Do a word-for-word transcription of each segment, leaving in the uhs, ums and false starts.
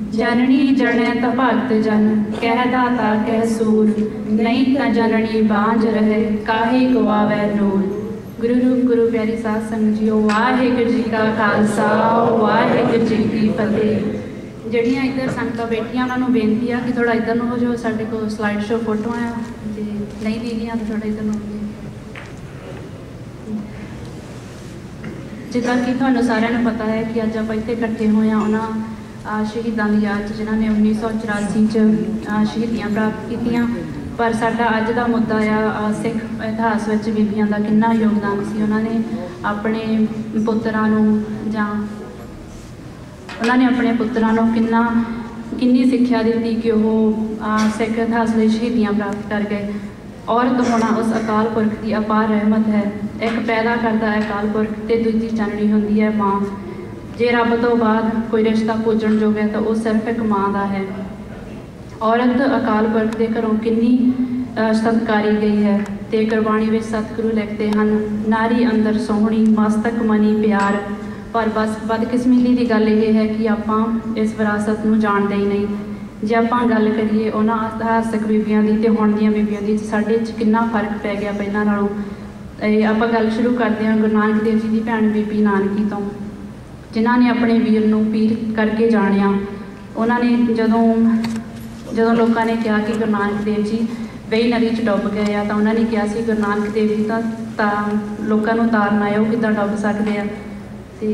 जननी जने त भगत जन कह दाता कह सूर नहीं त जननी बांझ रहे काहे गवावे नूर। गुरु रूप गुरु प्यारी साध संगत जीओ, वाहिगुरू जी का खालसा वाहिगुरू जी की फतेह। ਜਿਹੜੀਆਂ ਇੱਧਰ ਸੰਗਤਾਂ ਬੈਠੀਆਂ ਉਹਨਾਂ ਨੂੰ ਬੇਨਤੀ ਆ ਕਿ ਥੋੜਾ ਇੱਧਰ ਨੂੰ ਹੋ ਜਾਓ, ਸਾਡੇ ਕੋਲ ਸਲਾਈਡ ਸ਼ੋ ਫੋਟੋ ਆ, ਜੇ ਨਹੀਂ ਦੀਦੀਆਂ ਤਾਂ ਥੋੜਾ ਇੱਧਰ ਨੂੰ ਹੋ ਜਾਓ। ਜਿੱਦਾਂ ਕਿ ਤੁਹਾਨੂੰ ਸਾਰਿਆਂ ਨੂੰ ਪਤਾ ਹੈ ਕਿ ਅੱਜ ਆਪਾਂ ਇੱਥੇ ਇਕੱਠੇ ਹੋਏ ਹਾਂ ਉਹਨਾਂ ਸ਼ਹੀਦਾਂ ਦੀ ਯਾਦ 'ਚ ਜਿਨ੍ਹਾਂ ਨੇ ਉੱਨੀ ਸੌ ਚੁਰਾਸੀ 'ਚ ਸ਼ਹੀਦੀਆਂ ਪ੍ਰਾਪਤ ਕੀਤੀਆਂ। ਪਰ ਸਾਡਾ ਅੱਜ ਦਾ ਮੁੱਦਾ ਆ ਸਿੱਖ ਇਤਿਹਾਸ ਵਿੱਚ ਬੀਬੀਆਂ ਦਾ ਕਿੰਨਾ ਯੋਗਦਾਨ ਸੀ। ਉਹਨਾਂ ਨੇ ਆਪਣੇ ਪੁੱਤਰਾਂ ਨੂੰ ਜਾਂ ਉਹਨਾਂ ਨੇ ਆਪਣੇ ਪੁੱਤਰਾਂ ਨੂੰ ਕਿੰਨਾ ਕਿੰਨੀ ਸਿੱਖਿਆ ਦਿੱਤੀ ਕਿ ਉਹ ਸਿੱਖ ਇਤਿਹਾਸ ਲਈ ਸ਼ਹੀਦੀਆਂ ਪ੍ਰਾਪਤ ਕਰ ਗਏ। ਔਰਤ ਹੋਣਾ ਉਸ ਅਕਾਲ ਪੁਰਖ ਦੀ ਅਪਾਰ ਰਹਿਮਤ ਹੈ। ਇੱਕ ਪੈਦਾ ਕਰਦਾ ਹੈ ਅਕਾਲ ਪੁਰਖ ਅਤੇ ਦੂਜੀ ਜਨਨੀ ਹੁੰਦੀ ਹੈ ਮਾਂ। ਜੇ ਰੱਬ ਤੋਂ ਬਾਅਦ ਕੋਈ ਰਿਸ਼ਤਾ ਪੂਜਣ ਯੋਗ ਹੈ ਤਾਂ ਉਹ ਸਿਰਫ ਇੱਕ ਮਾਂ ਦਾ ਹੈ। ਔਰਤ ਅਕਾਲ ਪੁਰਖ ਦੇ ਘਰੋਂ ਕਿੰਨੀ ਸਤਿਕਾਰੀ ਗਈ ਹੈ ਅਤੇ ਗੁਰਬਾਣੀ ਵਿੱਚ ਸਤਿਗੁਰੂ ਲਿਖਦੇ ਹਨ, ਨਾਰੀ ਅੰਦਰ ਸੋਹਣੀ ਮਸਤਕ ਮਨੀ ਪਿਆਰ। ਪਰ ਬਸ ਬਦਕਿਸਮਤੀ ਦੀ ਗੱਲ ਇਹ ਹੈ ਕਿ ਆਪਾਂ ਇਸ ਵਿਰਾਸਤ ਨੂੰ ਜਾਣਦੇ ਹੀ ਨਹੀਂ। ਜੇ ਆਪਾਂ ਗੱਲ ਕਰੀਏ ਉਹਨਾਂ ਇਤਿਹਾਸਕ ਬੀਬੀਆਂ ਦੀ ਅਤੇ ਹੁਣ ਦੀਆਂ ਬੀਬੀਆਂ ਦੀ, ਸਾਡੇ 'ਚ ਕਿੰਨਾ ਫਰਕ ਪੈ ਗਿਆ ਪਹਿਲਾਂ ਨਾਲੋਂ। ਇਹ ਆਪਾਂ ਗੱਲ ਸ਼ੁਰੂ ਕਰਦੇ ਹਾਂ ਗੁਰੂ ਨਾਨਕ ਦੇਵ ਜੀ ਦੀ ਭੈਣ ਬੀਬੀ ਨਾਨਕੀ ਤੋਂ, ਜਿਨ੍ਹਾਂ ਨੇ ਆਪਣੇ ਵੀਰ ਨੂੰ ਪੀਰ ਕਰਕੇ ਜਾਣਿਆ। ਉਹਨਾਂ ਨੇ ਜਦੋਂ ਜਦੋਂ ਲੋਕਾਂ ਨੇ ਕਿਹਾ ਕਿ ਗੁਰੂ ਨਾਨਕ ਦੇਵ ਜੀ ਵੇਈ ਨਦੀ 'ਚ ਡੁੱਬ ਗਏ ਆ, ਤਾਂ ਉਹਨਾਂ ਨੇ ਕਿਹਾ ਸੀ ਗੁਰੂ ਨਾਨਕ ਦੇਵ ਜੀ ਤਾਂ ਤਾਂ ਲੋਕਾਂ ਨੂੰ ਤਾਰਨ ਆਏ, ਉਹ ਕਿੱਦਾਂ ਡੁੱਬ ਸਕਦੇ ਆ। ਅਤੇ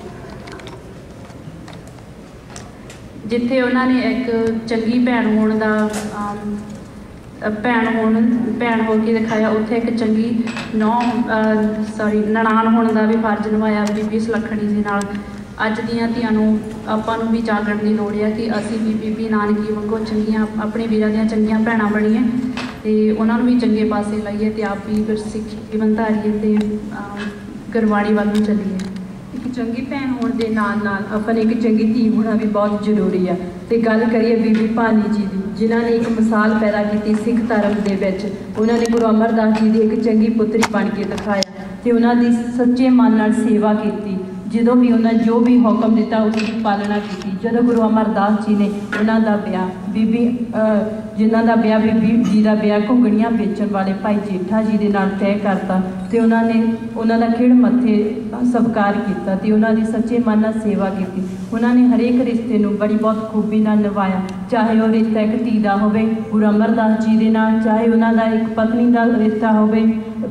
ਜਿੱਥੇ ਉਹਨਾਂ ਨੇ ਇੱਕ ਚੰਗੀ ਭੈਣ ਹੋਣ ਦਾ ਭੈਣ ਹੋਣ ਭੈਣ ਹੋ ਕੇ ਦਿਖਾਇਆ, ਉੱਥੇ ਇੱਕ ਚੰਗੀ ਨੌਂ ਸੌਰੀ ਨਨਾਣ ਹੋਣ ਦਾ ਵੀ ਫਰਜ਼ ਨਿਭਾਇਆ ਬੀਬੀ ਸੁਲੱਖਣੀ ਜੀ ਨਾਲ। ਅੱਜ ਦੀਆਂ ਧੀਆਂ ਨੂੰ ਆਪਾਂ ਨੂੰ ਵੀ ਜਾਗਣ ਦੀ ਲੋੜ ਹੈ ਕਿ ਅਸੀਂ ਵੀ ਬੀਬੀ ਨਾਨਕੀ ਵਾਂਗੂ ਚੰਗੀਆਂ ਆਪਣੇ ਵੀਰਾਂ ਦੀਆਂ ਚੰਗੀਆਂ ਭੈਣਾਂ ਬਣੀਏ ਅਤੇ ਉਹਨਾਂ ਨੂੰ ਵੀ ਚੰਗੇ ਪਾਸੇ ਲਾਈਏ ਅਤੇ ਆਪ ਵੀ ਗੁਰਸਿੱਖੀ ਜੀਵਨ ਧਾਰੀਏ ਅਤੇ ਗੁਰਬਾਣੀ ਵੱਲ ਨੂੰ ਚੱਲੀਏ। ਇੱਕ ਚੰਗੀ ਭੈਣ ਹੋਣ ਦੇ ਨਾਲ ਨਾਲ ਆਪਾਂ ਨੇ ਇੱਕ ਚੰਗੀ ਧੀ ਹੋਣਾ ਵੀ ਬਹੁਤ ਜ਼ਰੂਰੀ ਆ। ਅਤੇ ਗੱਲ ਕਰੀਏ ਬੀਬੀ ਭਾਨੀ ਜੀ ਦੀ, ਜਿਨ੍ਹਾਂ ਨੇ ਇੱਕ ਮਿਸਾਲ ਪੈਦਾ ਕੀਤੀ ਸਿੱਖ ਧਰਮ ਦੇ ਵਿੱਚ। ਉਹਨਾਂ ਨੇ ਗੁਰੂ ਅਮਰਦਾਸ ਜੀ ਦੀ ਇੱਕ ਚੰਗੀ ਪੁੱਤਰੀ ਬਣ ਕੇ ਦਿਖਾਇਆ ਅਤੇ ਉਹਨਾਂ ਦੀ ਸੱਚੇ ਮਨ ਨਾਲ ਸੇਵਾ ਕੀਤੀ। ਜਦੋਂ ਵੀ ਉਹਨਾਂ ਜੋ ਵੀ ਹੁਕਮ ਦਿੱਤਾ ਉਸ ਦੀ ਪਾਲਣਾ ਕੀਤੀ। ਜਦੋਂ ਗੁਰੂ ਅਮਰਦਾਸ ਜੀ ਨੇ ਉਹਨਾਂ ਦਾ ਵਿਆਹ ਬੀਬੀ ਜਿਨ੍ਹਾਂ ਦਾ ਵਿਆਹ ਬੀਬੀ ਜੀ ਦਾ ਵਿਆਹ ਘੁੰਗਣੀਆਂ ਵੇਚਣ ਵਾਲੇ ਭਾਈ ਜੇਠਾ ਜੀ ਦੇ ਨਾਲ ਤੈਅ ਕਰਤਾ ਅਤੇ ਉਹਨਾਂ ਨੇ ਉਹਨਾਂ ਦਾ ਖਿੜ ਮੱਥੇ ਸਤਿਕਾਰ ਕੀਤਾ ਅਤੇ ਉਹਨਾਂ ਦੀ ਸੱਚੇ ਮਨ ਨਾਲ ਸੇਵਾ ਕੀਤੀ। ਉਹਨਾਂ ਨੇ ਹਰੇਕ ਰਿਸ਼ਤੇ ਨੂੰ ਬੜੀ ਬਹੁਤ ਖੂਬੀ ਨਾਲ ਨਿਭਾਇਆ, ਚਾਹੇ ਉਹ ਰਿਸ਼ਤਾ ਇੱਕ ਧੀ ਦਾ ਹੋਵੇ ਗੁਰੂ ਅਮਰਦਾਸ ਜੀ ਦੇ ਨਾਲ, ਚਾਹੇ ਉਹਨਾਂ ਦਾ ਇੱਕ ਪਤਨੀ ਦਾ ਰਿਸ਼ਤਾ ਹੋਵੇ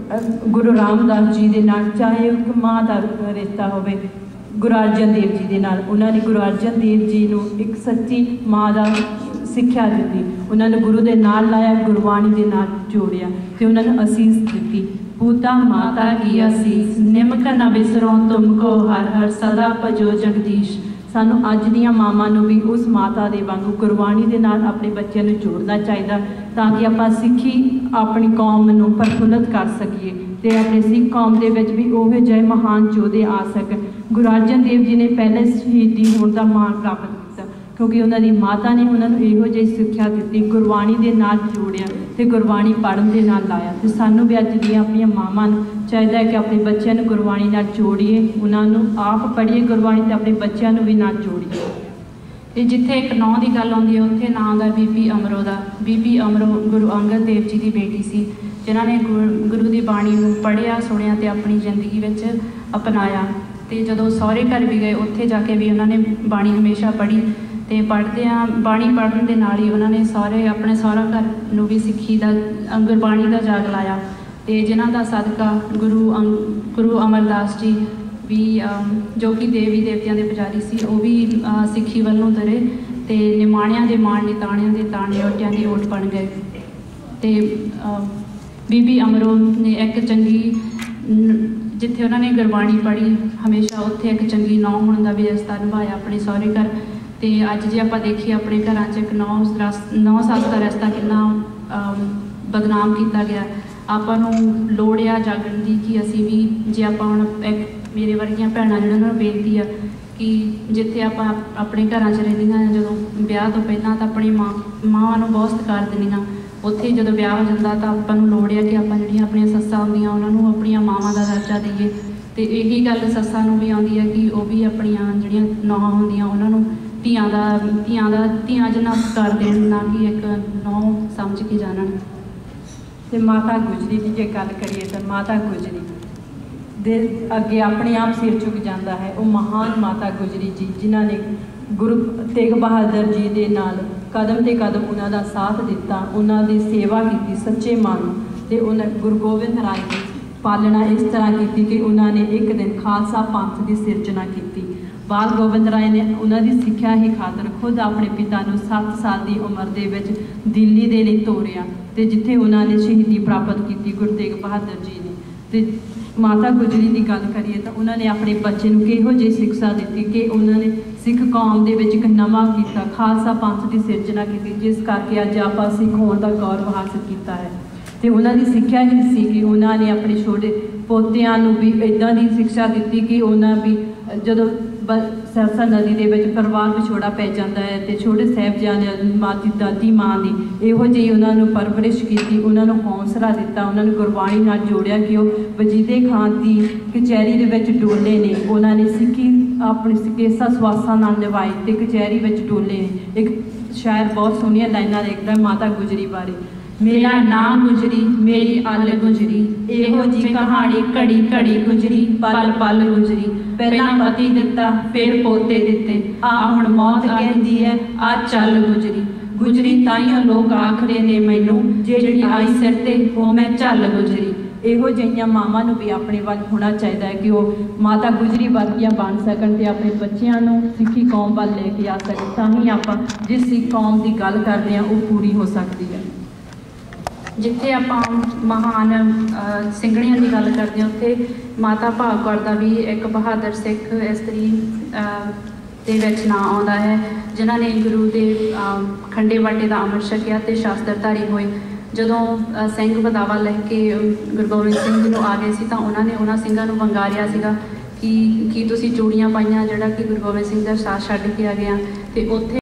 ਗੁਰੂ ਰਾਮਦਾਸ ਜੀ ਦੇ ਨਾਲ, ਚਾਹੇ ਇੱਕ ਮਾਂ ਦਾ ਰਿਸ਼ਤਾ ਹੋਵੇ ਗੁਰੂ ਅਰਜਨ ਦੇਵ ਜੀ ਦੇ ਨਾਲ। ਉਹਨਾਂ ਨੇ ਗੁਰੂ ਅਰਜਨ ਦੇਵ ਜੀ ਨੂੰ ਇੱਕ ਸੱਚੀ ਮਾਂ ਦਾ ਸਿੱਖਿਆ ਦਿੱਤੀ। ਉਹਨਾਂ ਨੂੰ ਗੁਰੂ ਦੇ ਨਾਲ ਲਾਇਆ, ਗੁਰਬਾਣੀ ਦੇ ਨਾਲ ਜੋੜਿਆ ਅਤੇ ਉਹਨਾਂ ਨੂੰ ਅਸੀਸ ਦਿੱਤੀ। ਪੂਤਾ ਮਾਤਾ ਕੀ ਅਸੀਸ ਨਿਮਕ ਨ ਬਿਸਰੋਂ ਤੁਮ ਕੋ ਹਰ ਹਰ ਸਦਾ ਭਜੋ ਜਗਦੀਸ਼। ਸਾਨੂੰ ਅੱਜ ਦੀਆਂ ਮਾਵਾਂ ਨੂੰ ਵੀ ਉਸ ਮਾਤਾ ਦੇ ਵਾਂਗੂ ਗੁਰਬਾਣੀ ਦੇ ਨਾਲ ਆਪਣੇ ਬੱਚਿਆਂ ਨੂੰ ਜੋੜਨਾ ਚਾਹੀਦਾ, ਤਾਂ ਕਿ ਆਪਾਂ ਸਿੱਖੀ ਆਪਣੀ ਕੌਮ ਨੂੰ ਪ੍ਰਫੁੱਲਤ ਕਰ ਸਕੀਏ ਅਤੇ ਆਪਣੇ ਸਿੱਖ ਕੌਮ ਦੇ ਵਿੱਚ ਵੀ ਉਹੋ ਜਿਹੇ ਮਹਾਨ ਯੋਧੇ ਆ ਸਕਣ। ਗੁਰੂ ਅਰਜਨ ਦੇਵ ਜੀ ਨੇ ਪਹਿਲੇ ਸ਼ਹੀਦੀ ਹੋਣ ਦਾ ਮਾਣ ਪ੍ਰਾਪਤ ਕੀਤਾ ਕਿਉਂਕਿ ਉਹਨਾਂ ਦੀ ਮਾਤਾ ਨੇ ਉਹਨਾਂ ਨੂੰ ਇਹੋ ਜਿਹੀ ਸਿੱਖਿਆ ਦਿੱਤੀ, ਗੁਰਬਾਣੀ ਦੇ ਨਾਲ ਜੋੜਿਆ ਅਤੇ ਗੁਰਬਾਣੀ ਪੜ੍ਹਨ ਦੇ ਨਾਲ ਲਾਇਆ। ਅਤੇ ਸਾਨੂੰ ਵੀ ਅੱਜ ਦੀਆਂ ਆਪਣੀਆਂ ਮਾਵਾਂ ਨੂੰ ਚਾਹੀਦਾ ਹੈ ਕਿ ਆਪਣੇ ਬੱਚਿਆਂ ਨੂੰ ਗੁਰਬਾਣੀ ਨਾਲ ਜੋੜੀਏ, ਉਹਨਾਂ ਨੂੰ ਆਪ ਪੜ੍ਹੀਏ ਗੁਰਬਾਣੀ ਅਤੇ ਆਪਣੇ ਬੱਚਿਆਂ ਨੂੰ ਵੀ ਨਾਲ ਜੋੜੀਏ। ਅਤੇ ਜਿੱਥੇ ਇੱਕ ਨੌਂ ਦੀ ਗੱਲ ਆਉਂਦੀ ਹੈ ਉੱਥੇ ਨਾਂ ਆਉਂਦਾ ਬੀਬੀ ਅਮਰੋ ਦਾ। ਬੀਬੀ ਅਮਰੋ ਗੁਰੂ ਅੰਗਦ ਦੇਵ ਜੀ ਦੀ ਬੇਟੀ ਸੀ, ਜਿਨ੍ਹਾਂ ਨੇ ਗੁਰੂ ਗੁਰੂ ਦੀ ਬਾਣੀ ਨੂੰ ਪੜ੍ਹਿਆ ਸੁਣਿਆ ਅਤੇ ਆਪਣੀ ਜ਼ਿੰਦਗੀ ਵਿੱਚ ਅਪਣਾਇਆ। ਅਤੇ ਜਦੋਂ ਸਹੁਰੇ ਘਰ ਵੀ ਗਏ ਉੱਥੇ ਜਾ ਕੇ ਵੀ ਉਹਨਾਂ ਨੇ ਬਾਣੀ ਹਮੇਸ਼ਾ ਪੜ੍ਹੀ ਅਤੇ ਪੜ੍ਹਦਿਆਂ ਬਾਣੀ ਪੜ੍ਹਨ ਦੇ ਨਾਲ ਹੀ ਉਹਨਾਂ ਨੇ ਸਾਰੇ ਆਪਣੇ ਸਹੁਰਾ ਘਰ ਨੂੰ ਵੀ ਸਿੱਖੀ ਦਾ ਗੁਰਬਾਣੀ ਦਾ ਜਾਗ ਲਾਇਆ। ਅਤੇ ਜਿਨ੍ਹਾਂ ਦਾ ਸਦਕਾ ਗੁਰੂ ਅੰਗ ਗੁਰੂ ਅਮਰਦਾਸ ਜੀ ਵੀ ਜੋ ਕਿ ਦੇਵੀ ਦੇਵਤਿਆਂ ਦੇ ਪੁਜਾਰੀ ਸੀ, ਉਹ ਵੀ ਸਿੱਖੀ ਵੱਲ ਨੂੰ ਤੁਰੇ ਅਤੇ ਨਿਮਾਣਿਆਂ ਦੇ ਮਾਣ ਨਿਤਾਣਿਆਂ ਦੇ ਤਾਣੇ ਓਟਿਆਂ ਦੀ ਓਟ ਬਣ ਗਏ। ਅਤੇ ਬੀਬੀ ਅਮਰੋ ਨੇ ਇੱਕ ਚੰਗੀ ਜਿੱਥੇ ਉਹਨਾਂ ਨੇ ਗੁਰਬਾਣੀ ਪੜ੍ਹੀ ਹਮੇਸ਼ਾ ਉੱਥੇ ਇੱਕ ਚੰਗੀ ਨੌਂ ਹੋਣ ਦਾ ਵੀ ਰਿਸ਼ਤਾ ਨਿਭਾਇਆ ਆਪਣੇ ਸਹੁਰੇ ਘਰ। ਅਤੇ ਅੱਜ ਜੇ ਆਪਾਂ ਦੇਖੀਏ ਆਪਣੇ ਘਰਾਂ 'ਚ ਇੱਕ ਨੌਂ ਰਸ ਨੌਂ ਸੱਸ ਦਾ ਰਿਸ਼ਤਾ ਕਿੰਨਾ ਬਦਨਾਮ ਕੀਤਾ ਗਿਆ। ਆਪਾਂ ਨੂੰ ਲੋੜ ਆ ਜਾਗਣ ਦੀ ਕਿ ਅਸੀਂ ਵੀ ਜੇ ਆਪਾਂ ਹੁਣ ਇੱਕ ਮੇਰੇ ਵਰਗੀਆਂ ਭੈਣਾਂ ਜਿਹੜੀਆਂ ਉਹਨਾਂ ਨੂੰ ਬੇਨਤੀ ਆ ਕਿ ਜਿੱਥੇ ਆਪਾਂ ਆਪਣੇ ਘਰਾਂ 'ਚ ਰਹਿੰਦੀਆਂ ਹਾਂ ਜਦੋਂ ਵਿਆਹ ਤੋਂ ਪਹਿਲਾਂ ਤਾਂ ਆਪਣੀ ਮਾਂ ਮਾਵਾਂ ਨੂੰ ਬਹੁਤ ਸਤਿਕਾਰ ਦਿੰਦੀਆਂ, ਉੱਥੇ ਜਦੋਂ ਵਿਆਹ ਹੋ ਜਾਂਦਾ ਤਾਂ ਆਪਾਂ ਨੂੰ ਲੋੜ ਆ ਕਿ ਆਪਾਂ ਜਿਹੜੀਆਂ ਆਪਣੀਆਂ ਸੱਸਾਂ ਹੁੰਦੀਆਂ ਉਹਨਾਂ ਨੂੰ ਆਪਣੀਆਂ ਮਾਵਾਂ ਦਾ ਦਰਜਾ ਦਈਏ। ਅਤੇ ਇਹੀ ਗੱਲ ਸੱਸਾਂ ਨੂੰ ਵੀ ਆਉਂਦੀ ਹੈ ਕਿ ਉਹ ਵੀ ਆਪਣੀਆਂ ਜਿਹੜੀਆਂ ਨੌਹਾਂ ਹੁੰਦੀਆਂ ਉਹਨਾਂ ਨੂੰ ਧੀਆਂ ਦਾ ਧੀਆਂ ਦਾ ਧੀਆਂ ਜਿੰਨਾ ਕਰ ਦੇਣ, ਨਾ ਕਿ ਇੱਕ ਨੌ ਸਮਝ ਕੇ ਜਾਣਨ। ਤੇ ਮਾਤਾ ਗੁਜਰੀ ਦੀ ਜੇ ਗੱਲ ਕਰੀਏ ਤਾਂ ਮਾਤਾ ਗੁਜਰੀ ਦੇ ਅੱਗੇ ਆਪਣੇ ਆਪ ਸਿਰ ਝੁਕ ਜਾਂਦਾ ਹੈ। ਉਹ ਮਹਾਨ ਮਾਤਾ ਗੁਜਰੀ ਜੀ ਜਿਨ੍ਹਾਂ ਨੇ ਗੁਰੂ ਤੇਗ ਬਹਾਦਰ ਜੀ ਦੇ ਨਾਲ ਕਦਮ ਤੇ ਕਦਮ ਉਹਨਾਂ ਦਾ ਸਾਥ ਦਿੱਤਾ, ਉਹਨਾਂ ਦੀ ਸੇਵਾ ਕੀਤੀ ਸੱਚੇ ਮਨ ਨੂੰ। ਤੇ ਉਹਨਾਂ ਗੁਰੂ ਗੋਬਿੰਦ ਰਾਏ ਦੀ ਪਾਲਣਾ ਇਸ ਤਰ੍ਹਾਂ ਕੀਤੀ ਕਿ ਉਹਨਾਂ ਨੇ ਇੱਕ ਦਿਨ ਖਾਲਸਾ ਪੰਥ ਦੀ ਸਿਰਜਣਾ ਕੀਤੀ। ਬਾਲ ਗੋਬਿੰਦ ਰਾਏ ਨੇ ਉਹਨਾਂ ਦੀ ਸਿੱਖਿਆ ਹੀ ਖਾਤਰ ਖੁਦ ਆਪਣੇ ਪਿਤਾ ਨੂੰ ਸੱਤ ਸਾਲ ਦੀ ਉਮਰ ਦੇ ਵਿੱਚ ਦਿੱਲੀ ਦੇ ਲਈ ਤੋਰਿਆ, ਤੇ ਜਿੱਥੇ ਉਹਨਾਂ ਨੇ ਸ਼ਹੀਦੀ ਪ੍ਰਾਪਤ ਕੀਤੀ ਗੁਰੂ ਤੇਗ ਬਹਾਦਰ ਜੀ ਨੇ। ਤੇ ਮਾਤਾ ਗੁਜਰੀ ਦੀ ਗੱਲ ਕਰੀਏ ਤਾਂ ਉਹਨਾਂ ਨੇ ਆਪਣੇ ਬੱਚੇ ਨੂੰ ਕਿਹੋ ਜਿਹੀ ਸਿੱਖਿਆ ਦਿੱਤੀ ਕਿ ਉਹਨਾਂ ਨੇ ਸਿੱਖ ਕੌਮ ਦੇ ਵਿੱਚ ਇੱਕ ਨਵਾਂ ਕੀਤਾ, ਖਾਲਸਾ ਪੰਥ ਦੀ ਸਿਰਜਣਾ ਕੀਤੀ, ਜਿਸ ਕਰਕੇ ਅੱਜ ਆਪਾਂ ਸਿੱਖ ਹੋਣ ਦਾ ਗੌਰਵ ਹਾਸਲ ਕੀਤਾ ਹੈ। ਤੇ ਉਹਨਾਂ ਦੀ ਸਿੱਖਿਆ ਹੀ ਸੀ ਕਿ ਉਹਨਾਂ ਨੇ ਆਪਣੇ ਛੋਟੇ ਪੋਤਿਆਂ ਨੂੰ ਵੀ ਇੱਦਾਂ ਦੀ ਸਿੱਖਿਆ ਦਿੱਤੀ ਕਿ ਉਹਨਾਂ ਵੀ ਜਦੋਂ ਬ ਸਰਸਾ ਨਦੀ ਦੇ ਵਿੱਚ ਪਰਿਵਾਰ ਵਿਛੋੜਾ ਪੈ ਜਾਂਦਾ ਹੈ ਤੇ ਛੋਟੇ ਸਾਹਿਬਜ਼ਾਦਿਆਂ ਦੀ ਮਾਤੀ ਦਾਦੀ ਮਾਂ ਦੀ ਇਹੋ ਜਿਹੀ ਉਹਨਾਂ ਨੂੰ ਪਰਵਰਿਸ਼ ਕੀਤੀ, ਉਹਨਾਂ ਨੂੰ ਹੌਸਲਾ ਦਿੱਤਾ, ਉਹਨਾਂ ਨੂੰ ਗੁਰਬਾਣੀ ਨਾਲ ਜੋੜਿਆ ਕਿ ਉਹ ਵਜੀਦੇ ਖਾਨ ਦੀ ਕਚਹਿਰੀ ਦੇ ਵਿੱਚ ਡੋਲੇ ਨੇ। ਉਹਨਾਂ ਨੇ ਸਿੱਖੀ ਆਪਣੀ ਕੇਸਾ ਸਵਾਸਾਂ ਨਾਲ ਨਿਭਾਈ ਤੇ ਕਚਹਿਰੀ ਵਿੱਚ ਡੋਲੇ ਨੇ। ਇੱਕ ਸ਼ਾਇਰ ਬਹੁਤ ਸੋਹਣੀਆਂ ਲਾਈਨਾਂ ਲਿਖਦਾ ਮਾਤਾ ਗੁਜਰੀ ਬਾਰੇ, ਮੇਰਾ ਨਾਂ ਗੁਜਰੀ ਮੇਰੀ ਅਲ ਗੁਜਰੀ, ਇਹੋ ਜੀ ਕਹਾਣੀ ਘੜੀ ਘੜੀ ਗੁਜਰੀ, ਪਲ ਪਲ ਗੁਜਰੀ। ਪਹਿਲਾਂ ਪਤੀ ਦਿੱਤਾ ਫਿਰ ਪੋਤੇ ਦਿੱਤੇ, ਆ ਹੁਣ ਮੌਤ ਕਹਿੰਦੀ ਹੈ ਆ ਚੱਲ ਗੁਜਰੀ। ਗੁਜਰੀ ਤਾਈਓ ਲੋਕ ਆਖਦੇ ਨੇ ਮੈਨੂੰ, ਜਿਹੜੀ ਆਈ ਸਿਰ ਤੇ ਉਹ ਮੈਂ ਚੱਲ ਗੁਜਰੀ। ਇਹੋ ਜਿਹੀਆਂ ਮਾਵਾਂ ਨੂੰ ਵੀ ਆਪਣੇ ਵੱਲ ਹੋਣਾ ਚਾਹੀਦਾ ਹੈ ਕਿ ਉਹ ਮਾਤਾ ਗੁਜਰੀ ਵਰਗੀਆਂ ਬਣ ਸਕਣ ਤੇ ਆਪਣੇ ਬੱਚਿਆਂ ਨੂੰ ਸਿੱਖੀ ਕੌਮ ਵੱਲ ਲੈ ਕੇ ਆ ਸਕਣ। ਤਾਂ ਹੀ ਆਪਾਂ ਜਿਸ ਸਿੱਖ ਕੌਮ ਦੀ ਗੱਲ ਕਰਦੇ ਹਾਂ ਉਹ ਪੂਰੀ ਹੋ ਸਕਦੀ ਹੈ। ਜਿੱਥੇ ਆਪਾਂ ਮਹਾਨ ਸਿੰਘਣੀਆਂ ਦੀ ਗੱਲ ਕਰਦੇ ਹਾਂ, ਉੱਥੇ ਮਾਤਾ ਭਾਗ ਕੌਰ ਦਾ ਵੀ ਇੱਕ ਬਹਾਦਰ ਸਿੱਖ ਇਸਤਰੀ ਦੇ ਵਿੱਚ ਨਾਂ ਆਉਂਦਾ ਹੈ, ਜਿਨ੍ਹਾਂ ਨੇ ਗੁਰੂ ਦੇ ਖੰਡੇ ਬਾਟੇ ਦਾ ਅੰਮ੍ਰਿਤ ਛਕਿਆ ਤੇ ਸ਼ਾਸਤਰਧਾਰੀ ਹੋਏ। ਜਦੋਂ ਸਿੰਘ ਬਦਾਵਾ ਲੈ ਕੇ ਗੁਰੂ ਗੋਬਿੰਦ ਸਿੰਘ ਜੀ ਨੂੰ ਆ ਗਏ ਸੀ ਤਾਂ ਉਹਨਾਂ ਨੇ ਉਹਨਾਂ ਸਿੰਘਾਂ ਨੂੰ ਵੰਗਾਰਿਆ ਸੀਗਾ ਕਿ ਕੀ ਤੁਸੀਂ ਚੂੜੀਆਂ ਪਾਈਆਂ ਜਿਹੜਾ ਕਿ ਗੁਰੂ ਗੋਬਿੰਦ ਸਿੰਘ ਦਾ ਸਾਥ ਛੱਡ ਕੇ ਆ ਗਿਆ। ਤੇ ਉੱਥੇ